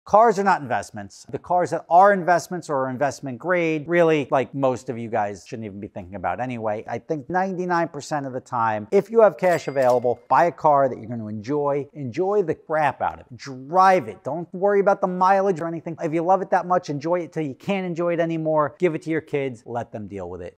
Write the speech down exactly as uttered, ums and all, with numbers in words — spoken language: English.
Cars are not investments. The cars that are investments or investment grade, really, like most of you guys shouldn't even be thinking about anyway. I think ninety-nine percent of the time, if you have cash available, buy a car that you're going to enjoy. Enjoy the crap out of it. Drive it. Don't worry about the mileage or anything. If you love it that much, enjoy it till you can't enjoy it anymore. Give it to your kids. Let them deal with it.